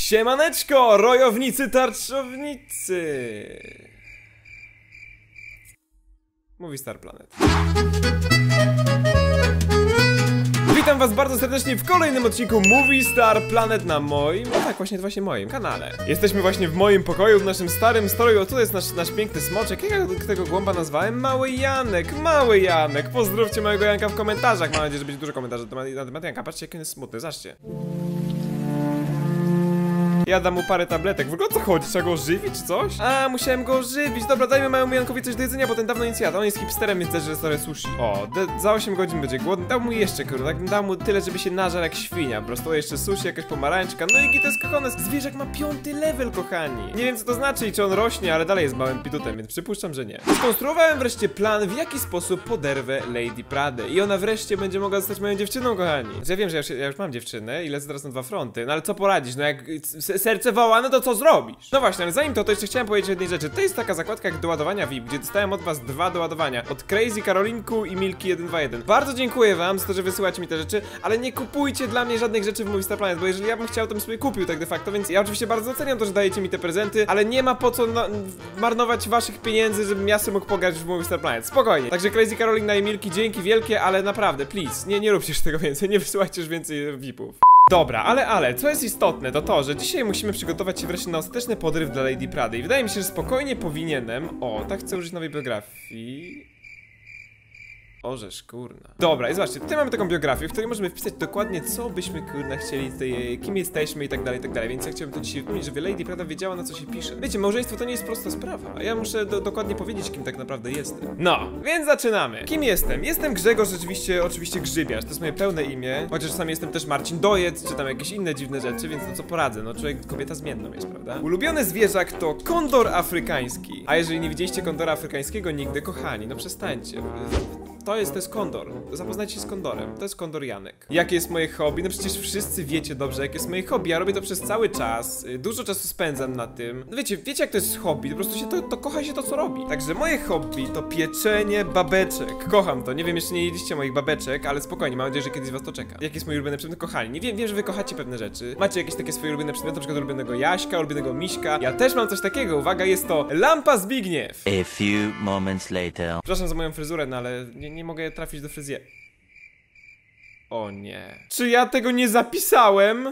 Siemaneczko, rojownicy tarczownicy! Mówi Star Planet. Witam was bardzo serdecznie w kolejnym odcinku Movie Star Planet na moim, no tak, właśnie moim kanale. Jesteśmy właśnie w moim pokoju, w naszym starym stroju. O, tutaj jest nasz piękny smoczek. Jak ja tego głąba nazwałem? Mały Janek, Mały Janek. Pozdrówcie małego Janka w komentarzach. Mam nadzieję, że będzie dużo komentarzy na temat Janka. Patrzcie, jaki on jest smutny, zobaczcie. Ja dam mu parę tabletek. W ogóle o co chodzi? Trzeba go ożywić czy coś? A, musiałem go ożywić. Dobra, dajmy małemu Jankowi coś do jedzenia, bo ten dawno nic jadł. On jest hipsterem, więc też restauruje sushi. O, za 8 godzin będzie głodny. Dał mu jeszcze, kurde, tak dał mu tyle, żeby się nażarł jak świnia. Po prostu jeszcze sushi, jakaś pomarańczka. No i git jest kochane. Zwierzak ma 5. level, kochani. Nie wiem, co to znaczy i czy on rośnie, ale dalej jest małym pitutem, więc przypuszczam, że nie. Skonstruowałem wreszcie plan, w jaki sposób poderwę Lady Pradę. I ona wreszcie będzie mogła zostać moją dziewczyną, kochani. Ja wiem, że ja już mam dziewczynę i lecę teraz na 2 fronty. No ale co poradzisz? No jak serce woła, no to co zrobisz? No właśnie, ale zanim to jeszcze chciałem powiedzieć o jednej rzeczy. To jest taka zakładka jak doładowania VIP, gdzie dostałem od was 2 doładowania. Od Crazy, Karolinku i Milki 121. Bardzo dziękuję wam za to, że wysyłacie mi te rzeczy, ale nie kupujcie dla mnie żadnych rzeczy w Movie Star Planet, bo jeżeli ja bym chciał, to bym sobie kupił tak de facto, więc ja oczywiście bardzo doceniam to, że dajecie mi te prezenty, ale nie ma po co marnować waszych pieniędzy, żebym ja sobie mógł pograć w Movie Star Planet. Spokojnie. Także Crazy, Karolina i Milki, dzięki wielkie, ale naprawdę, please, nie róbcie już tego więcej, nie wysyłajcie już więcej VIP-ów. Dobra, ale, co jest istotne, to to, że dzisiaj musimy przygotować się wreszcie na ostateczny podryw dla Lady Prady. I wydaje mi się, że spokojnie powinienem... O, tak chcę użyć nowej biografii... Orzesz, kurna. Dobra, i zobaczcie, tutaj mamy taką biografię, w której możemy wpisać dokładnie, co byśmy, kurna, chcieli, kim jesteśmy i tak dalej, więc ja chciałbym to dzisiaj wypełnić, żeby Lady Prada wiedziała, na co się pisze. Wiecie, małżeństwo to nie jest prosta sprawa, a ja muszę dokładnie powiedzieć, kim tak naprawdę jestem. No, więc zaczynamy. Kim jestem? Jestem Grzegorz, oczywiście Grzybiarz, to jest moje pełne imię, chociaż czasami jestem też Marcin Dojec, czy tam jakieś inne dziwne rzeczy, więc no co poradzę, no człowiek, kobieta zmienną jest, prawda? Ulubiony zwierzak to kondor afrykański, a jeżeli nie widzieliście kondora afrykańskiego nigdy, kochani, no przestańcie. To jest kondor. Zapoznajcie się z kondorem. To jest kondor Janek. Jakie jest moje hobby? No przecież wszyscy wiecie dobrze, jakie jest moje hobby. Ja robię to przez cały czas. Dużo czasu spędzam na tym. No wiecie jak to jest hobby? Po prostu to kocha się to, co robi. Także moje hobby to pieczenie babeczek. Kocham to. Nie wiem, jeszcze nie jedliście moich babeczek, ale spokojnie, mam nadzieję, że kiedyś was to czeka. Jaki jest mój ulubiony przedmiot? Kochani, nie wiem, że wy kochacie pewne rzeczy. Macie jakieś takie swoje ulubione przedmioty, na przykład ulubionego Jaśka, ulubionego Miśka. Ja też mam coś takiego. Uwaga, jest to lampa Zbigniew. A few moments later. Przepraszam za moją fryzurę, no ale nie mogę trafić do fryzjera. O nie. Czy ja tego nie zapisałem?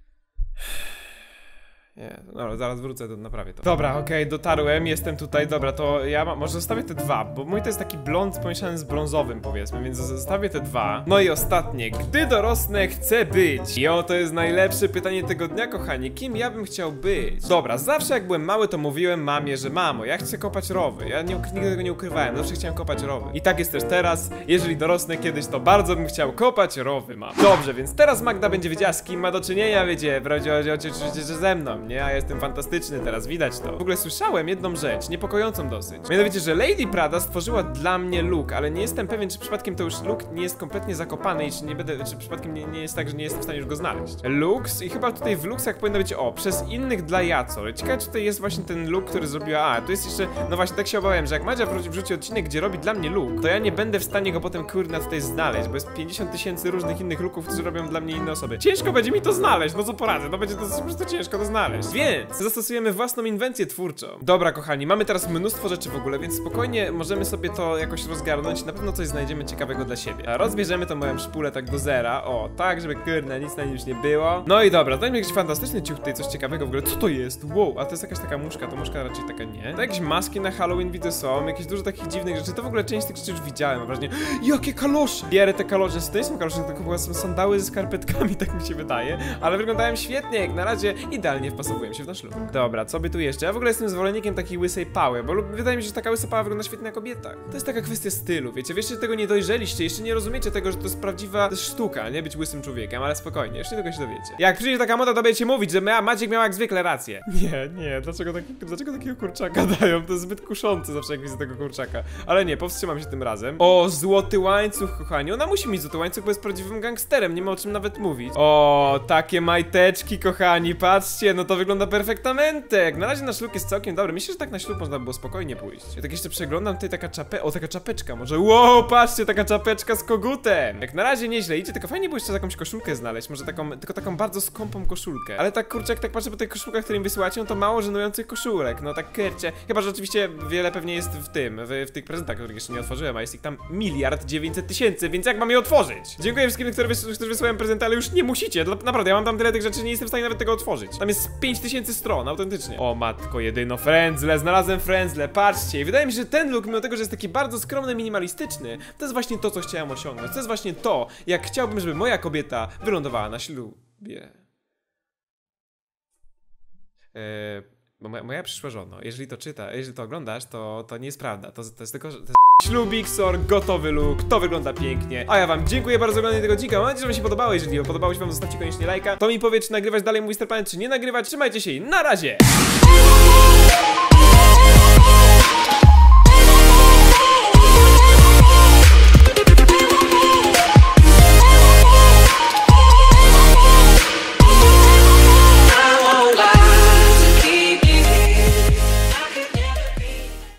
Nie, dobra, zaraz wrócę, to naprawię to. Dobra, okej, dotarłem, jestem tutaj, dobra, to ja może zostawię te 2, bo mój to jest taki blond pomieszany z brązowym, powiedzmy, więc zostawię te 2. No i ostatnie, gdy dorosnę, chcę być. I to jest najlepsze pytanie tego dnia, kochani, kim ja bym chciał być? Dobra, zawsze jak byłem mały, to mówiłem mamie, że mamo, ja chcę kopać rowy. Ja nigdy tego nie ukrywałem, zawsze chciałem kopać rowy. I tak jest też teraz, jeżeli dorosnę kiedyś, to bardzo bym chciał kopać rowy, mam. Dobrze, więc teraz Magda będzie wiedziała, z kim ma do czynienia, wiecie, oczywiście, że ze mną. Nie, ja jestem fantastyczny, teraz widać to. W ogóle słyszałem jedną rzecz, niepokojącą dosyć. Mianowicie, że Lady Prada stworzyła dla mnie look, ale nie jestem pewien, czy przypadkiem to już look nie jest kompletnie zakopany i czy przypadkiem nie jest tak, że nie jestem w stanie już go znaleźć. Looks i chyba tutaj w looksach powinno być, przez innych dla Jacor. Ciekawe, czy tutaj jest właśnie ten look, który zrobiła, tu jest jeszcze, no właśnie, tak się obawiałem, że jak Madzia wrzuci odcinek, gdzie robi dla mnie look, to ja nie będę w stanie go potem, kurna, tutaj znaleźć, bo jest 50 000 różnych innych looków, którzy robią dla mnie inne osoby. Ciężko będzie mi to znaleźć, no co poradzę, no będzie to po prostu ciężko to znaleźć. Więc zastosujemy własną inwencję twórczą. Dobra, kochani, mamy teraz mnóstwo rzeczy w ogóle, więc spokojnie możemy sobie to jakoś rozgarnąć. Na pewno coś znajdziemy ciekawego dla siebie. A rozbierzemy tą moją szpulę tak do zera. O, tak, żeby kurna, nic na nim już nie było. No i dobra, dajmy jakiś fantastyczny ciuch tutaj, coś ciekawego w ogóle. Co to jest? Wow, a to jest jakaś taka muszka, to muszka raczej taka nie. To jakieś maski na Halloween widzę są, jakieś dużo takich dziwnych rzeczy. To w ogóle część tych rzeczy już widziałem, mam wrażenie. Jakie kalosze! Bierę te kalosze, to nie są kalosze, tylko są sandały ze skarpetkami, tak mi się wydaje. Ale wyglądają świetnie, jak na razie idealnie wpasowują się w nasz look. Dobra, co by tu jeszcze? Ja w ogóle jestem zwolennikiem takiej łysej pały, bo wydaje mi się, że taka łysa pała wygląda świetnie na kobietach. To jest taka kwestia stylu, wiecie, wiesz, że tego nie dojrzeliście, jeszcze nie rozumiecie tego, że to jest prawdziwa sztuka, nie być łysym człowiekiem, ale spokojnie, jeszcze tego się dowiecie. Jak przyjdzie taka moda, to będziecie mówić, że Maciek miał jak zwykle rację. Nie, dlaczego takiego kurczaka dają? To jest zbyt kuszące zawsze, jak widzę tego kurczaka. Ale nie, powstrzymam się tym razem. O, złoty łańcuch, kochani, ona musi mieć złoty łańcuch, bo jest prawdziwym gangsterem, nie ma o czym nawet mówić. O, takie majteczki, kochani, patrzcie, no to wygląda perfektamente. Jak na razie nasz look jest całkiem dobry. Myślę, że tak na ślub można było spokojnie pójść. Ja tak jeszcze przeglądam tutaj taka taka czapeczka może. Wow, patrzcie, taka czapeczka z kogutem. Jak na razie nieźle idzie, tylko fajnie było jeszcze jakąś koszulkę znaleźć. Może tylko taką bardzo skąpą koszulkę. Ale tak kurczę, jak tak patrzę po tych koszulkach, którym wysyłacie, no to mało żenujących koszulek. No tak kurczę. Chyba, że oczywiście wiele pewnie jest w tych prezentach, których jeszcze nie otworzyłem, a jest ich tam 1 900 000, więc jak mam je otworzyć? Dziękuję wszystkim, którzy wysyłają prezenty, ale już nie musicie. Naprawdę, ja mam tam tyle tych rzeczy, nie jestem w stanie nawet tego otworzyć. Tam jest 5000 stron, autentycznie. O matko jedyno, frędzle, znalazłem frędzle, patrzcie. I wydaje mi się, że ten look, mimo tego, że jest taki bardzo skromny, minimalistyczny, to jest właśnie to, co chciałem osiągnąć. To jest właśnie to, jak chciałbym, żeby moja kobieta wylądowała na ślubie. Bo moja przyszła żono, jeżeli to jeżeli to oglądasz, to nie jest prawda. To jest tylko, że ślubiksor, gotowy look, to wygląda pięknie. A ja wam dziękuję bardzo za oglądanie tego odcinka. Mam nadzieję, że wam się podobało. Jeżeli podobało się wam, zostawcie koniecznie lajka. To mi powie, czy nagrywać dalej mój Mr. Planet, czy nie nagrywać. Trzymajcie się i na razie!